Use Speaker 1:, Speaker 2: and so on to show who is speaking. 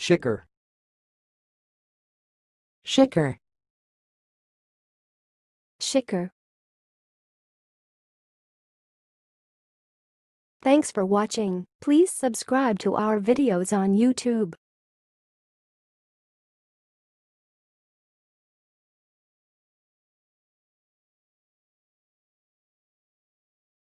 Speaker 1: shicker,
Speaker 2: shicker,
Speaker 3: shicker. Thanks for watching. Please subscribe to our videos on YouTube.